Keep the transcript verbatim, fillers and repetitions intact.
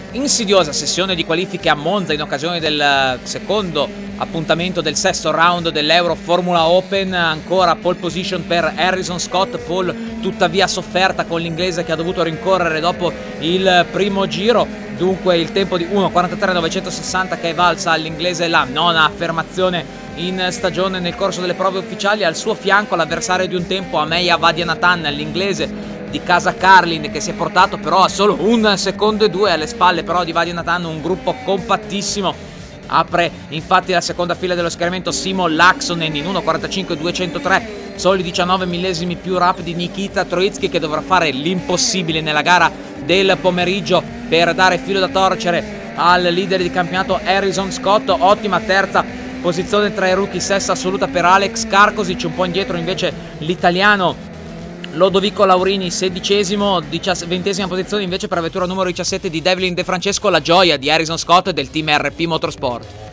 insidiosa sessione di qualifiche a Monza in occasione del secondo appuntamento del sesto round dell'Euro Formula Open. Ancora pole position per Harrison Scott, pole tuttavia sofferta con l'inglese che ha dovuto rincorrere dopo il primo giro. Dunque il tempo di uno quarantatré novecentosessanta che è valsa all'inglese, la nona affermazione in stagione nel corso delle prove ufficiali. Al suo fianco l'avversario di un tempo, Ameya Vadianathan, l'inglese di casa Carlin, che si è portato però a solo un secondo e due. Alle spalle però di Vadianathan un gruppo compattissimo. Apre infatti la seconda fila dello schieramento Simon Laaksonen in uno quarantacinque duecentotré, soli diciannove millesimi più rapidi Nikita Troitsky, che dovrà fare l'impossibile nella gara del pomeriggio per dare filo da torcere al leader di campionato Harrison Scott. Ottima terza posizione tra i rookie, sesta assoluta per Alex Karkosic, un po' indietro invece l'italiano Lodovico Laurini, sedicesimo, ventesima posizione invece per la vettura numero diciassette di Devlin De Francesco, la gioia di Harrison Scott e del team R P Motorsport.